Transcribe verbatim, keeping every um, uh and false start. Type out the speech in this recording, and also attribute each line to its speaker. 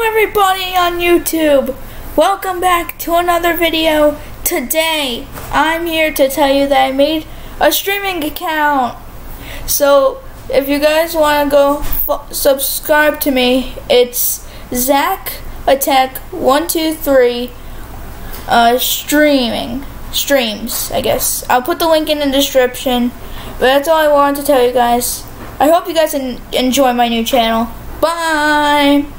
Speaker 1: everybody on YouTube, welcome back to another video. Today I'm here to tell you that I made a streaming account. So if you guys want to go f subscribe to me, it's Zach Attack one two three uh, streaming streams, I guess. I'll put the link in the description, but that's all I wanted to tell you guys. I hope you guys en enjoy my new channel. Bye!